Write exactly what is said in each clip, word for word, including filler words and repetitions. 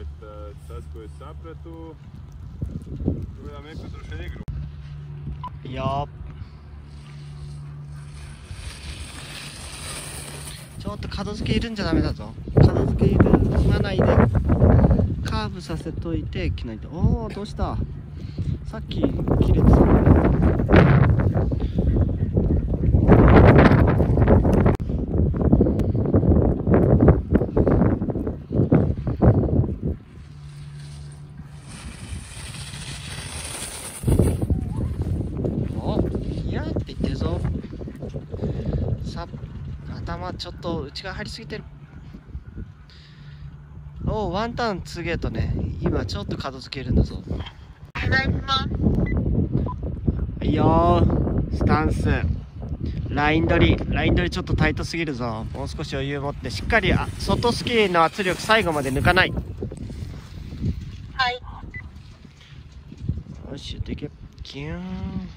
いやー、ちょっと角付けいるんじゃダメだぞ。角付けいるまないでカーブさせといて着ないと。おお、どうした、さっき切れてた。頭ちょっと内側張りすぎてる。おお、ワンターンツーゲートね。今ちょっと角付けるんだぞ。 お願いします。 いいよー、スタンスライン取りライン取りちょっとタイトすぎるぞ。もう少し余裕持ってしっかり、あ、外スキーの圧力最後まで抜かない。 はい。 よし、でけキューン。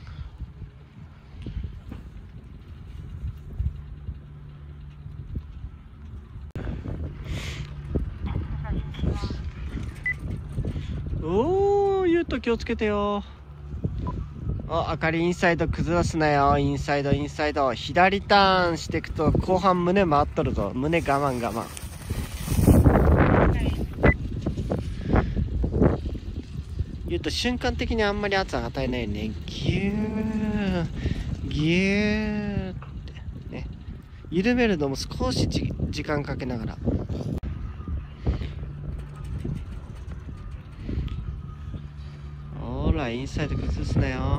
おお、ゆうと気をつけてよ。あ、あかりインサイド崩すなよ。インサイドインサイド左ターンしていくと後半胸回っとるぞ。胸我慢我慢。ゆうと瞬間的にあんまり圧与えないね。ギューギューってね、緩めるのも少しじ時間かけながら。ほら、インサイド崩すなよ。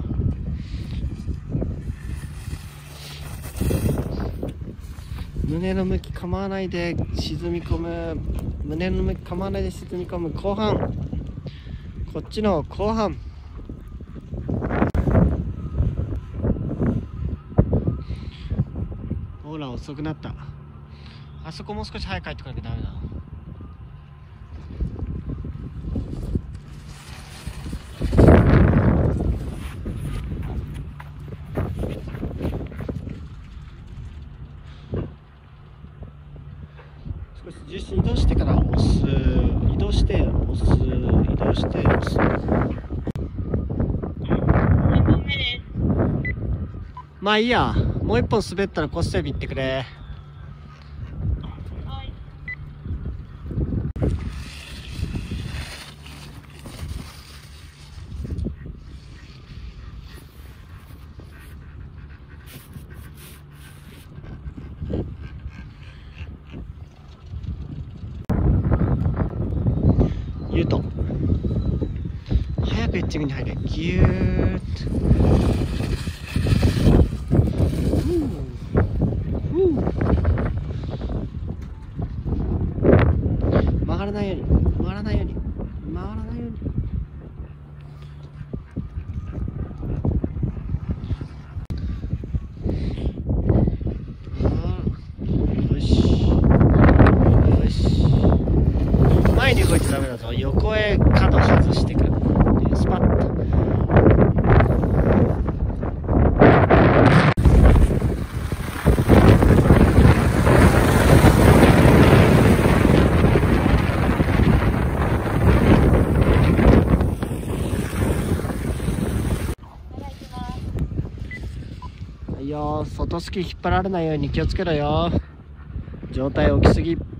胸の向き構わないで沈み込む。胸の向き構わないで沈み込む。後半、こっちの後半。ほら、遅くなった。あそこもう少し早く帰ってこなきゃダメだ。少し重心移動してから押す。移動して押す。移動して押す。まあいいや、もう一本滑ったらコスセビ行ってくれ。 はい。 ゆうと早くエッジングに入れ。ギューッと曲がらないように、曲がらないように、曲がらないように。よしよし、前に動いちゃダメだぞ。横へ角外してくる。スパッと。いいよ、外スキー引っ張られないように気をつけろよ。上体起きすぎ。